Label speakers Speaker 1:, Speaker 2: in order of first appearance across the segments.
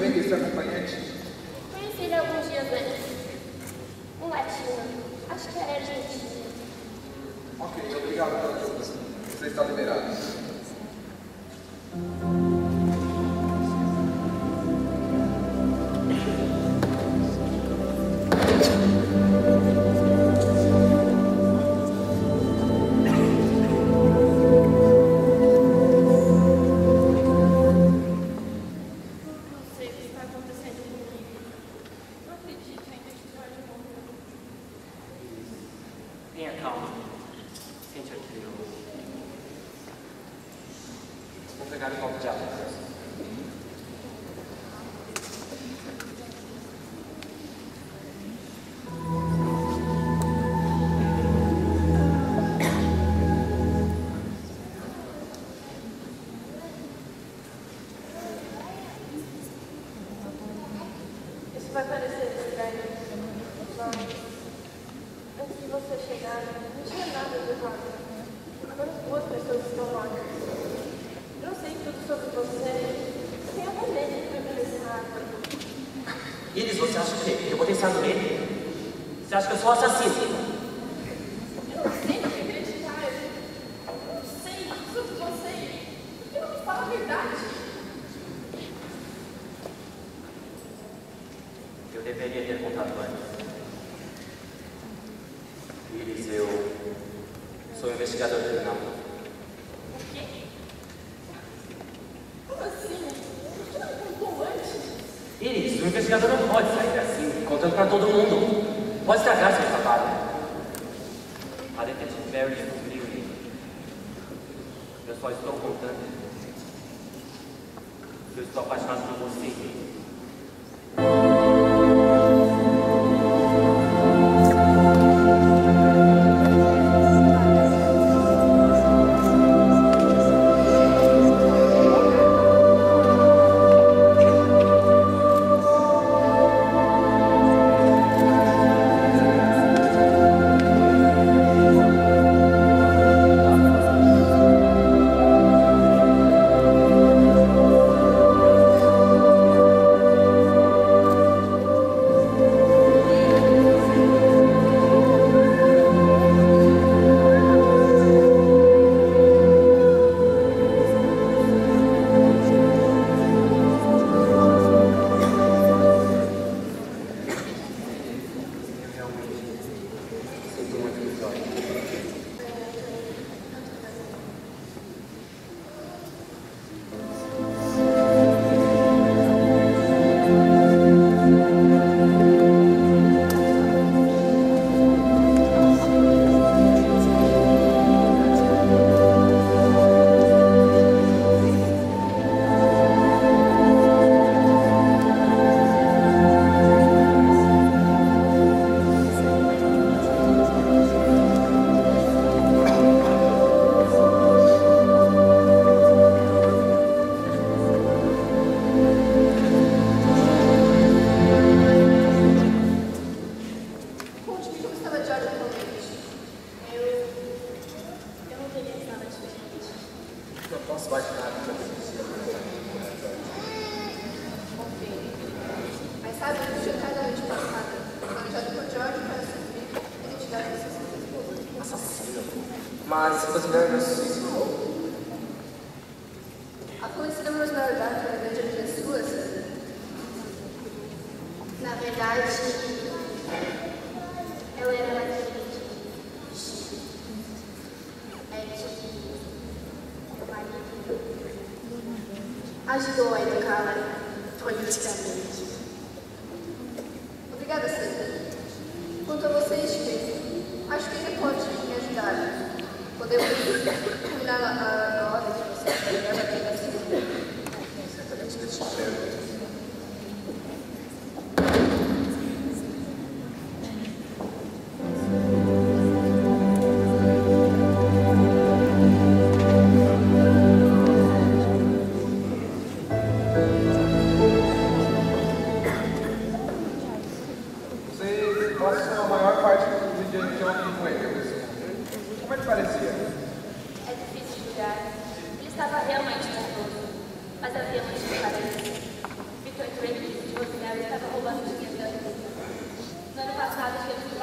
Speaker 1: amigo, esse acompanhante?
Speaker 2: Conheci ele alguns dias antes. Um latino. Acho que era argentino.
Speaker 1: Ok, obrigado pela ajuda. Você está liberado.
Speaker 3: Vai parecer estranho, mas antes de você chegar, não tinha nada de errado. Agora as duas pessoas estão mortas. Eu sei tudo sobre você. Tem algum medo de permanecer.
Speaker 4: Iris, você acha o quê? Que eu vou pensar nele? Você acha que eu sou assassino?
Speaker 3: Eu não sei o que acreditar. Eu não sei sobre você. Por que não me fala a verdade?
Speaker 4: Eu deveria ter contado antes. Iris, eu sou investigador criminal.
Speaker 3: O quê? Como assim? Por que não contou antes?
Speaker 4: Iris, o investigador não pode sair assim, contando para todo mundo. Pode estragar seu trabalho. A detetive Mary descobriu isso. Eu só estou contando. Eu estou apaixonado por você.
Speaker 5: Mas você não se suicidou?
Speaker 3: A polícia não na verdade para ver de as suas.
Speaker 2: Na verdade, eu era mais feliz. É que meu marido ajudou a educá-la politicamente.
Speaker 3: Obrigada, Sandra. Quanto a vocês, acho que você pode me ajudar. Podemos terminar a hora de vocês.
Speaker 1: Certamente desse prédio. Você passou a maior parte do dia de ontem com ele. Como é que parecia?
Speaker 2: É difícil julgar. Ele estava realmente nervoso, mas havia muito que fazer. Victor entrou em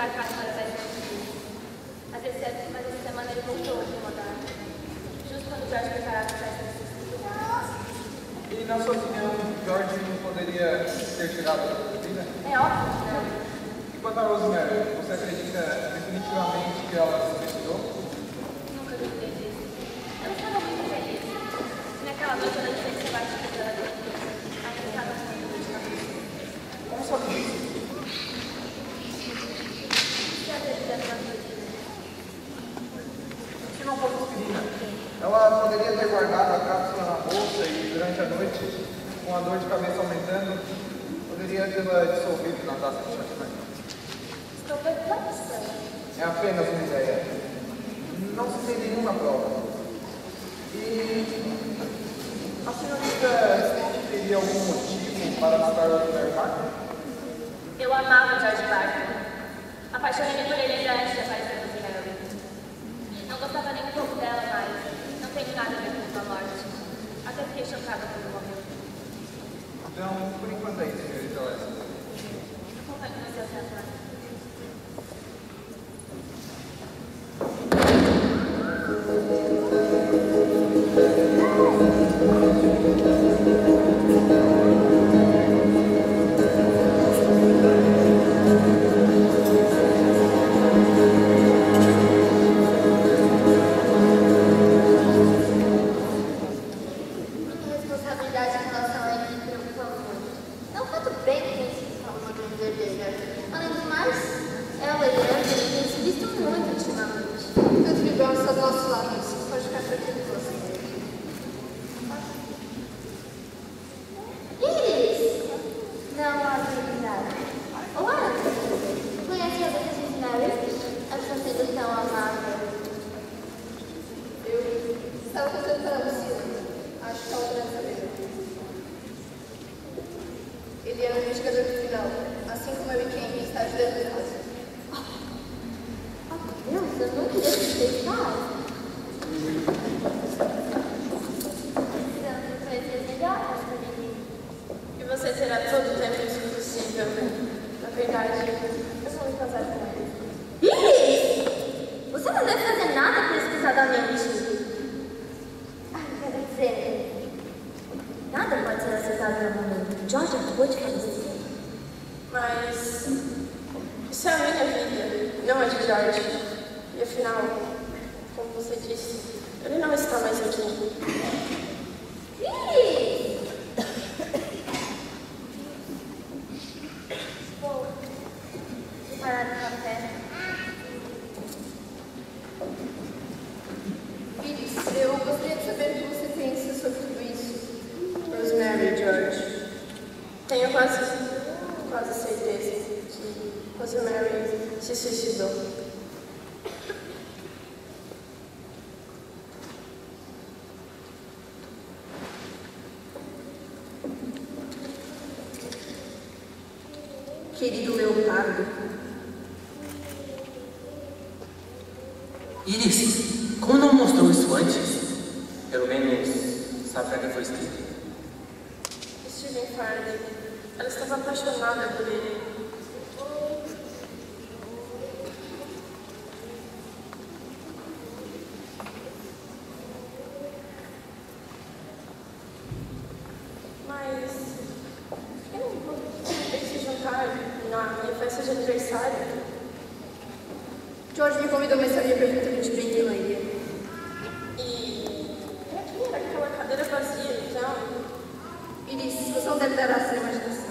Speaker 3: embarcado para as Antilhas. Mas essa semana ele voltou a incomodar. Justo quando o Jorge preparava a festa de sucessão.
Speaker 1: E na sua opinião, George não poderia ter tirado a vida?
Speaker 3: É óbvio que não.
Speaker 1: E quanto a Rosemary, você acredita definitivamente que ela se suicidou?
Speaker 3: Nunca duvidei disso. Eu estava muito feliz. E naquela noite ela disse que baixo que ela deu. Ainda estava muito de cabeça.
Speaker 1: Como sabe disso?
Speaker 3: Se acredita numa coisa.
Speaker 1: Se não fosse aspirina, ela poderia ter guardado a cápsula na bolsa e durante a noite, com a dor de cabeça aumentando, poderia tê-la dissolvido na taça de chá de canela.
Speaker 3: Estou perplexa.
Speaker 1: É apenas uma ideia. Não se tem nenhuma prova. E a senhorita teria algum motivo para matar o Dr. Parker?
Speaker 3: Eu amava George Parker. Apaixonei-me por ele ainda antes de aparecer no Harry. Não gostava nem um pouco dela, mas não tenho nada a ver com sua morte. Até fiquei chocada quando morreu.
Speaker 1: Então, por enquanto é isso, senhorita Leslie.
Speaker 3: Acompanhe você até a próxima.
Speaker 2: Minha responsabilidade em relação a ele me preocupa muito. Não fato bem que tem sido uma grande herdeira. Além do mais, ela e Anthony têm se visto muito ultimamente.
Speaker 6: Eu duvido ao seu nosso lado, isso pode ficar tranquilo com você.
Speaker 2: Iris! Não há habilidade. Ou Anthony? Conhece as outras de Mary? Elas estão sendo tão amáveis.
Speaker 6: Eu estava contemplando o ciúme. Acho que ela deve saber. Ele era um investigador do final, assim como eu e Ken, está ajudando em casa.
Speaker 2: Oh, Deus, eu não queria suspeitar. Precisamos de coisas melhores para mim.
Speaker 3: E você terá todo o tempo possível. Na verdade, eu só vou casar com ele.
Speaker 2: Iris! Você não deve fazer nada pesquisadamente. Quero dizer, nada pode ser aceitado no momento. George acabou de falecer.
Speaker 3: Mas isso é a minha vida, não a de George. E afinal, como você disse, ele não está mais aqui.
Speaker 2: Iris! Vou preparar o café.
Speaker 6: Iris, eu gostaria de saber o que você pensa sobre tudo isso. Rosemary e George.
Speaker 3: Tenho quase certeza que Rosemary se suicidou.
Speaker 6: Querido Leopardo,
Speaker 4: Iris, como não mostrou isso antes? Pelo menos sabe pra quem foi escrito.
Speaker 3: Stephen Faraday, ela estava apaixonada por ele. Mas eu não vou ter que se juntar na minha festa de aniversário.
Speaker 6: George me convidou, mas sabia perfeitamente bem que eu não iria.
Speaker 3: E pra que era aquela cadeira vazia, então?
Speaker 6: Iris, você não deve dar a sua imaginação.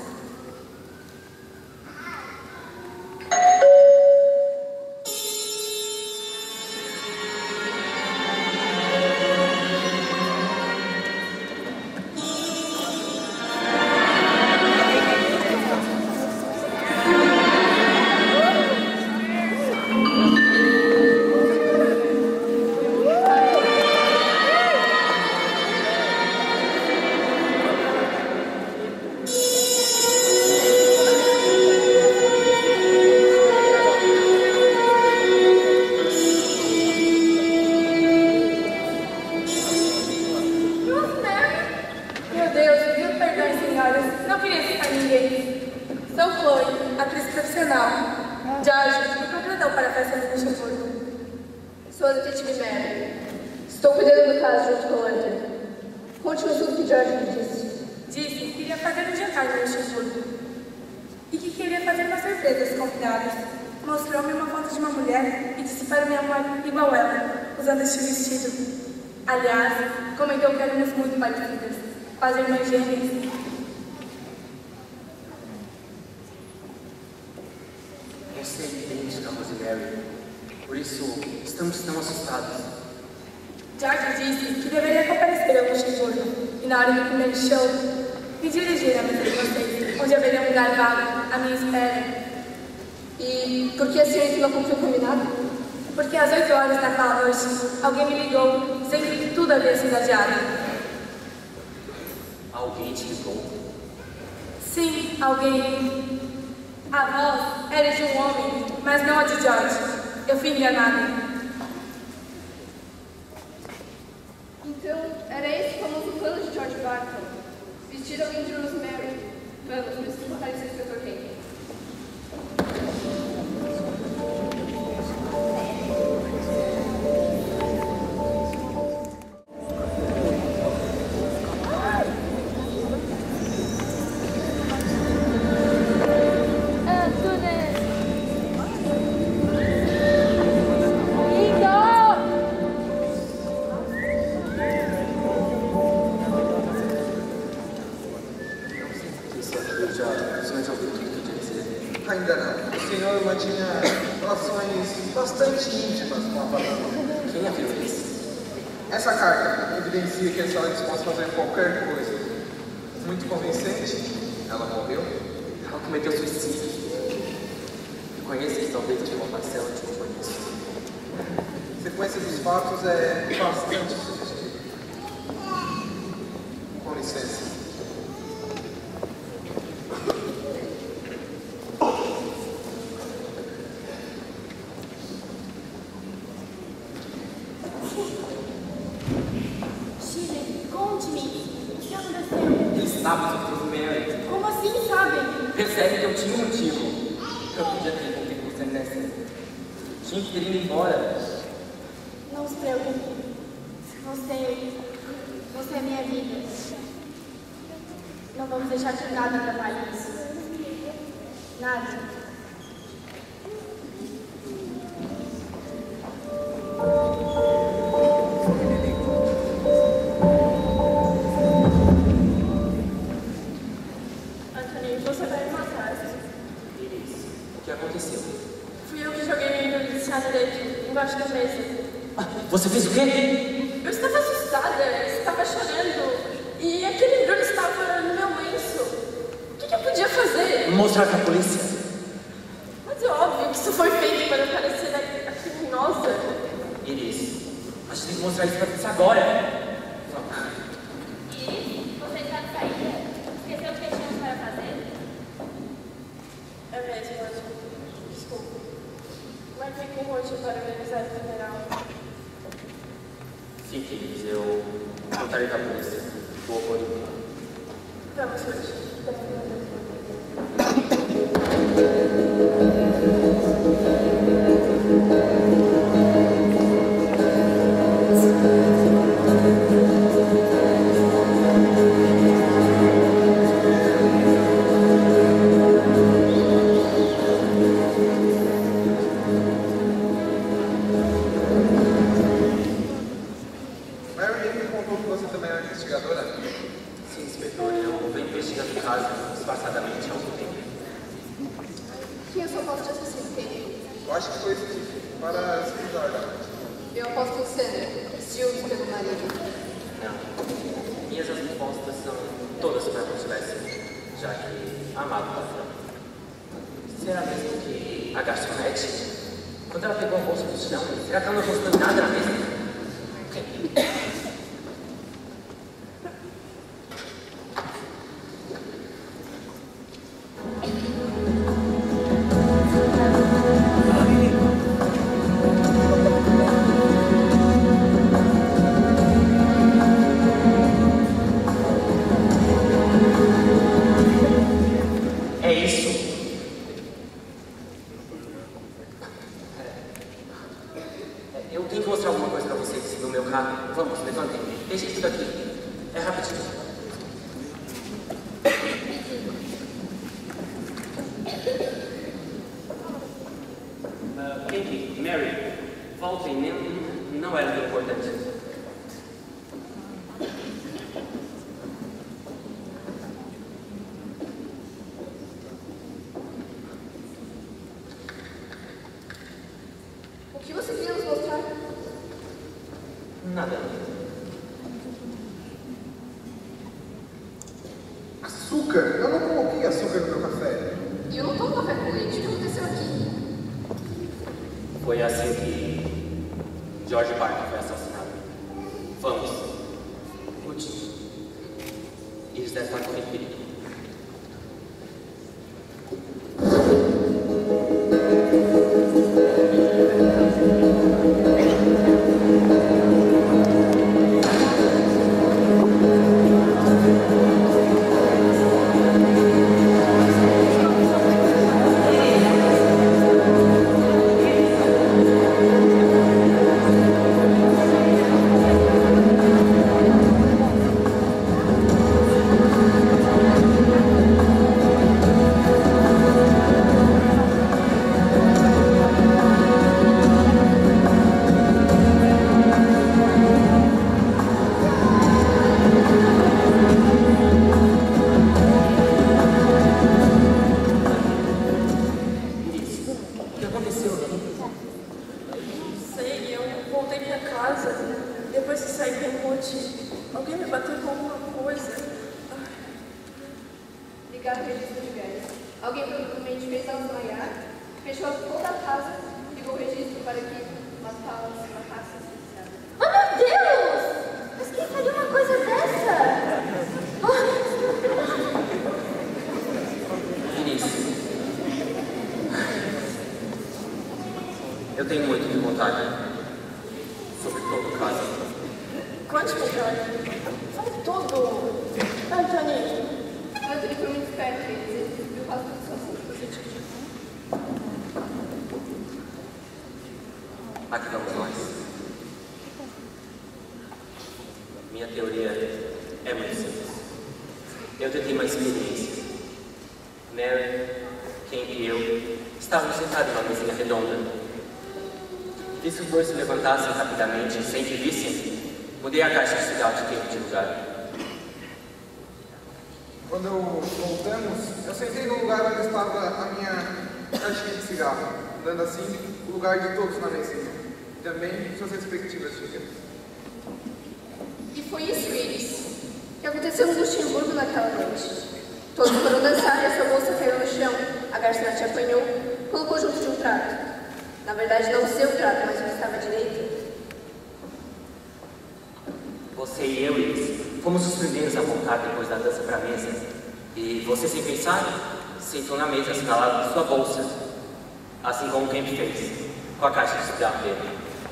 Speaker 6: Meu Deus, mil perdões, senhoras. Não queria citar ninguém. Sou Chloe, atriz profissional.
Speaker 3: George, me contratou para a festa de Luxemburgo.
Speaker 6: Sou a detetive Mary. Estou cuidando do caso junto com o Hunter. Conte-nos tudo que George me disse.
Speaker 3: Disse que queria fazer um jantar no Luxemburgo e que queria fazer uma surpresa aos convidados. Mostrou-me uma foto de uma mulher e disse para minha mãe igual ela, usando este vestido. Aliás, comentou que éramos muito parecidas, quase irmãs gêmeas.
Speaker 5: Você é idêntica a Rosemary. Por isso, estamos tão assustados.
Speaker 3: George disse que deveria comparecer ao Luxemburgo e na hora do primeiro show, me dirigir à mesa de vocês, onde haveria um lugar vago à minha espera.
Speaker 6: E por que a senhorita não cumpriu o combinado?
Speaker 3: Porque às 8 horas daquela noite, alguém me ligou, dizendo que tudo havia sido adiado.
Speaker 4: Alguém te ligou?
Speaker 3: Sim, alguém. A voz era de um homem, mas não a de George. Eu fui enganada.
Speaker 6: Então, era esse famoso plano de George Barton. Vestir alguém de Rosemary. Vamos, preciso localizar o Inspetor Henry.
Speaker 1: Ainda não. O senhor mantinha relações bastante íntimas com a patrona.
Speaker 5: Quem abriu isso?
Speaker 1: Essa carta evidencia que a senhora é disposta a fazer qualquer coisa. Muito convincente. Ela morreu.
Speaker 5: Ela cometeu suicídio. Eu conheço que talvez eu tenha uma parcela de compromisso.
Speaker 1: A sequência dos fatos é bastante sugestiva. Com licença.
Speaker 3: Chile, conte-me. O que aconteceu?
Speaker 5: Eles sabem sobre Rosemary.
Speaker 3: Como assim, sabem?
Speaker 5: Percebe que eu tinha um motivo. Eu podia ter envolvido você nessa. Tinha que ter ido embora.
Speaker 2: Não se preocupe. Você é minha vida. Não vamos deixar que nada atrapalhe isso. Nada.
Speaker 3: Anthony, você vai me matar.
Speaker 5: Iris, o que aconteceu?
Speaker 3: Fui eu que joguei meu ídolo de chá direito, embaixo da mesa.
Speaker 5: Ah, você fez o quê?
Speaker 3: Eu estava assustada, estava chorando. E aquele embrulho estava no meu lenço. O que eu podia fazer?
Speaker 5: Mostrar pra polícia.
Speaker 3: Mas é óbvio que isso foi feito para parecer a criminosa.
Speaker 5: Iris, a gente tem que mostrar isso pra polícia agora.
Speaker 2: E você está de saída? Esqueceu o que tínhamos para fazer?
Speaker 3: É mesmo, Angela. Desculpa. Marquei com o Roger para organizar o funeral.
Speaker 5: Fique, Iris, eu contarei pra polícia. Vou acordo.
Speaker 3: Vamos, Roger.
Speaker 1: Mary me contou que você também é investigadora.
Speaker 5: Sim, inspetor, eu venho investigando o caso disfarçadamente há algum tempo.
Speaker 6: Quem é sua foto de assassino, Henry?
Speaker 1: Eu acho que foi Steve, para se cuidar da noite.
Speaker 6: Eu aposto em Sander, ciúmes pelo marido.
Speaker 5: Não. Minhas respostas são todas para Constância, já que amado o patrão. Será mesmo que a garçonete, quando ela pegou a bolsa do chão, será que ela não gostou de nada na mesa? É isso. Vamos, levantem. Deixem tudo aqui. É rapidinho. Henry, Mary, voltem, não era tão importante.
Speaker 6: O que você queria nos mostrar?
Speaker 5: Nada.
Speaker 1: Açúcar? Eu não coloquei açúcar no meu café.
Speaker 6: E eu não tomo café com leite. O que aconteceu aqui?
Speaker 5: Foi assim que George Barker foi assassinado. Vamos. Ruth. Eles devem estar correndo perigo.
Speaker 6: Ligaram o registro de velhos. Alguém provavelmente fez ela desmaiar, fechou toda a casa, ligou o registro para que matá-la se matasse associada.
Speaker 2: Oh, meu Deus! Mas quem faria uma coisa dessa?
Speaker 5: Vinícius, eu tenho muito que contar sobre todo o caso.
Speaker 3: Conte-me, Jorge. Fale tudo. Anthony.
Speaker 6: Anthony foi muito esperto, ele viu quase tudo sozinho.
Speaker 5: Aqui vamos nós. Minha teoria é muito simples. Eu tentei uma experiência. Mary, Ken e eu estávamos sentados numa mesinha redonda. Vi que os dois se levantassem rapidamente sem que vissem. Mudei a caixa de cigarro de tempo de lugar.
Speaker 1: Quando voltamos, eu sentei no lugar onde estava a minha caixinha de cigarro, dando assim o lugar de todos na mesinha. Também suas respectivas xícaras.
Speaker 6: E foi isso, Iris, que aconteceu no Luxemburgo naquela noite. Todos foram dançar e a sua bolsa caiu no chão. A garçonete apanhou, colocou junto de um prato. Na verdade, não o seu prato, mas o que estava à direita.
Speaker 5: Você e eu, Iris, fomos os primeiros a voltar depois da dança para a mesa. E você, sem pensar, sentou na mesa assinalado de sua bolsa, assim como o Kemp fez, com a caixa de cigarro dele.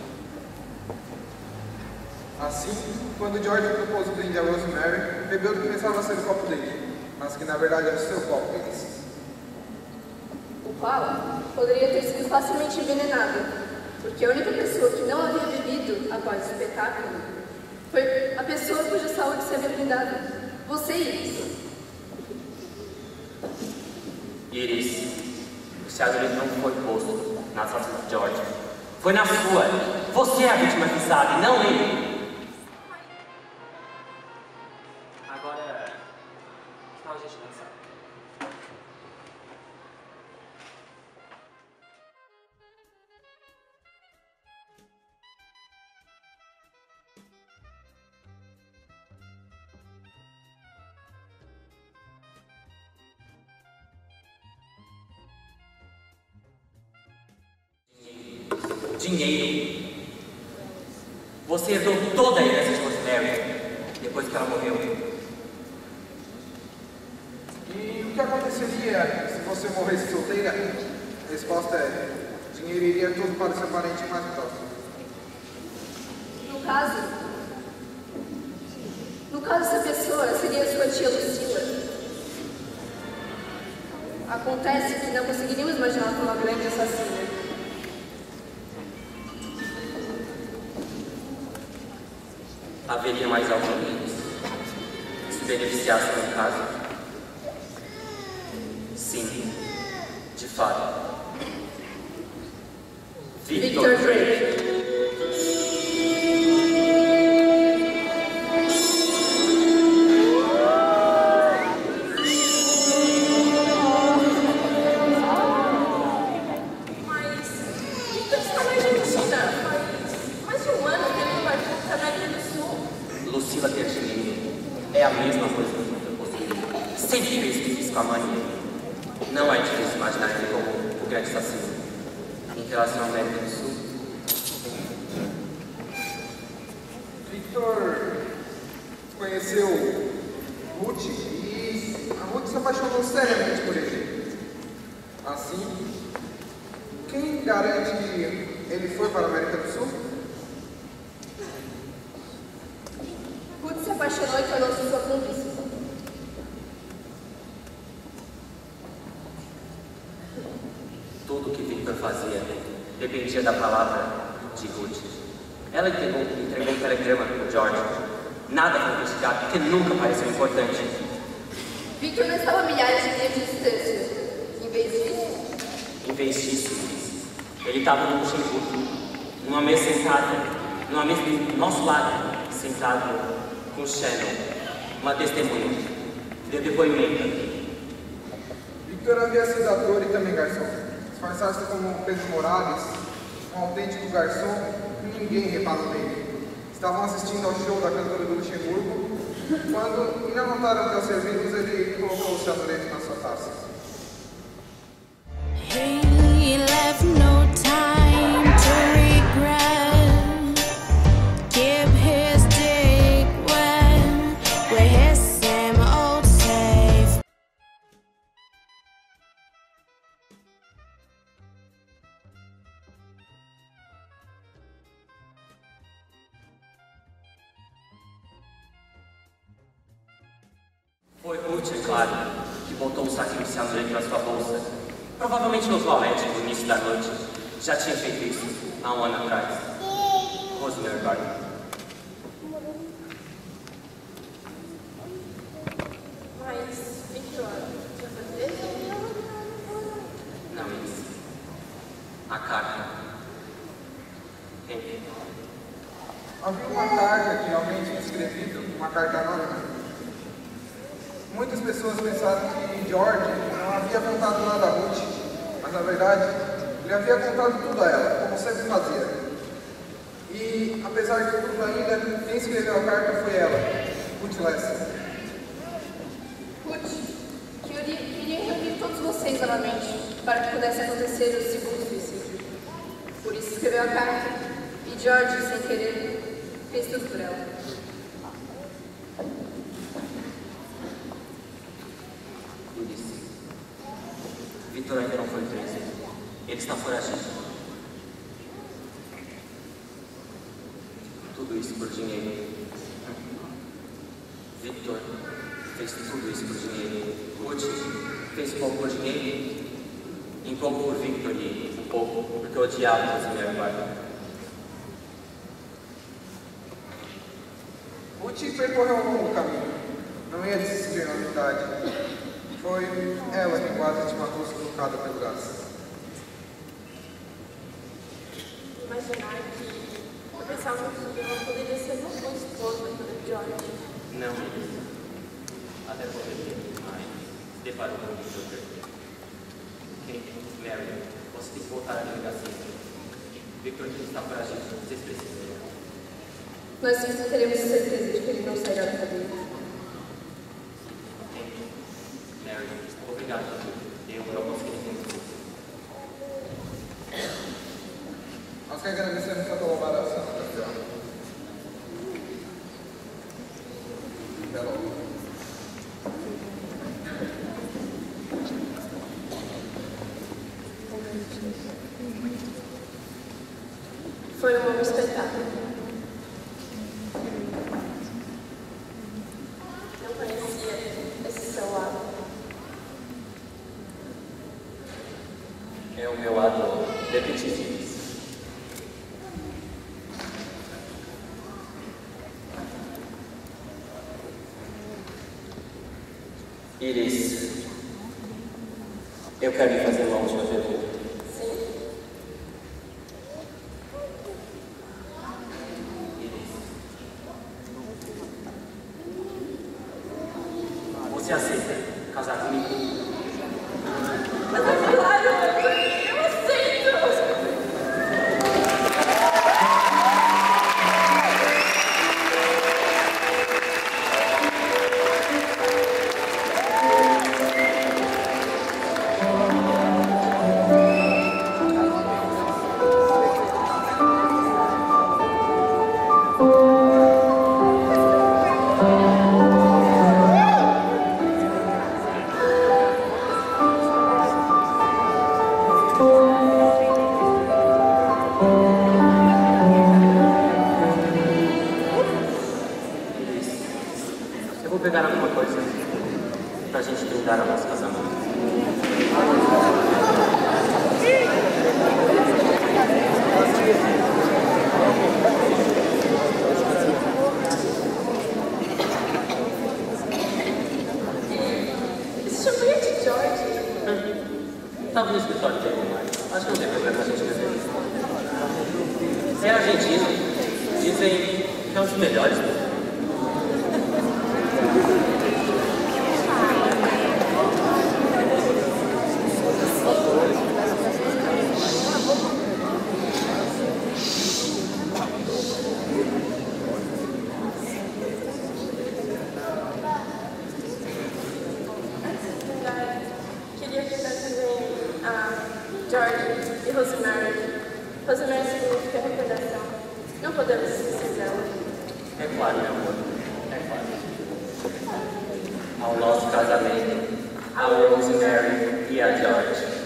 Speaker 1: Assim, quando George propôs o brinde a Rosemary, bebeu do que pensava ser o copo dele, mas que na verdade era o seu copo, Iris.
Speaker 6: O qual poderia ter sido facilmente envenenado, porque a única pessoa que não havia bebido após o espetáculo foi a pessoa cuja saúde se havia blindado. Você, Iris.
Speaker 5: Iris, o charuto não foi posto na sorte de George. Foi na sua. Você é a vítima que sabe, não ele. Agora, que tal a gente dançar? Dinheiro. Você herdou toda a herança de Rosemary depois que ela morreu.
Speaker 1: E o que aconteceria se você morresse solteira? A resposta é: dinheiro iria tudo para o seu parente mais próximo.
Speaker 6: No caso, essa pessoa seria sua tia Lucila. Acontece que não conseguiríamos imaginá-la como uma grande assassina.
Speaker 5: haveria mais alguém que se beneficiasse no caso? Sim, de fato. Victor Drake. É a mesma coisa que eu possui. Sempre fez o que fiz com a mania. Não é difícil imaginar ele como o grande assassino. Em relação à América do Sul.
Speaker 1: Victor conheceu Ruth e a Ruth se apaixonou seriamente por ele. Assim, quem garante que ele foi para a América do Sul?
Speaker 6: Ruth se apaixonou e tornou-se sua cúmplice.
Speaker 5: Tudo o que Victor fazia dependia da palavra de Ruth. Ela entregou um telegrama para o George. Nada foi investigado, porque nunca pareceu importante.
Speaker 6: Victor não estava a milhares de milhas de distância. Em vez disso,
Speaker 5: Ele estava no Luxemburgo, numa mesa do nosso lado, sentado com Shannon, uma testemunha, que deu depoimento.
Speaker 1: Victor havia sido ator e também garçom. Disfarçar-se como Pedro Morales, um autêntico garçom, ninguém reparou nele. Estavam assistindo ao show da cantora do Luxemburgo, quando ainda não notaram que aos servidos ele colocou o chanorete na sua taça.
Speaker 7: He left no time to regret. Give his dick wet with his same old safe.
Speaker 5: Foi Ruth, é claro, que botou o saquinho de cianureto na sua bolsa. Provavelmente no toalete no início da noite. Já tinha feito isso há um ano atrás. Rosemary Gardner.
Speaker 3: Mas, Victor, tinha certeza?
Speaker 5: Não, isso. A carta. Henry.
Speaker 1: Havia uma carta que alguém tinha escrevido, uma carta anônima. Muitas pessoas pensaram que George não havia contado nada a Ruth, mas na verdade ele havia contado tudo a ela, como sempre fazia. E apesar de tudo ainda, quem escreveu a carta foi ela, Ruth Lester.
Speaker 6: Ruth, queria reunir todos vocês novamente para que pudesse acontecer o segundo suicídio. Por isso escreveu a carta e George, sem querer, fez tudo por ela.
Speaker 5: Victor ainda não foi preso. Ele está foragido. Tudo isso por dinheiro. Victor fez tudo isso por dinheiro. Ruth fez pouco por dinheiro, um pouco por Victor e um pouco porque odiava as mulheres guardas.
Speaker 1: Ruth percorreu um longo caminho. Não ia desistir na amizade. Foi ela que quase te matou sufocada pelo gás.
Speaker 3: Imaginar que eu pensava que ela poderia ser uma boa esposa para George.
Speaker 5: Não, até poderia, mas se deparou com o Victor. Mary, você tem que voltar à delegacia. Victor está foragido, vocês precisam.
Speaker 6: Nós teremos certeza de que ele não sairá da cadeia.
Speaker 5: Mary, obrigado. Eu não consegui entender.
Speaker 1: Nós que agradecemos a colaboração, Gabriel. Até logo.
Speaker 6: Foi um bom espetáculo.
Speaker 3: Não conhecia esse seu lado.
Speaker 5: É o meu lado detetive. Iris, eu quero lhe fazer uma última pergunta.
Speaker 6: Sim.
Speaker 5: Iris, você aceita casar comigo?
Speaker 6: Mas é claro, eu aceito!
Speaker 5: Eu vou pegar alguma coisa pra gente brindar ao nosso casamento.
Speaker 6: Esse champanhe George.
Speaker 5: Tava no escritório dele, mas acho que não tem problema a gente beber. É argentino. Dizem que é um dos melhores.
Speaker 3: Queria avisar também a George e Rosemary. Rosemary significa recordação. Não podemos esquecer dela.
Speaker 5: É claro, meu amor. É claro. Ao nosso casamento, a Rosemary e a George.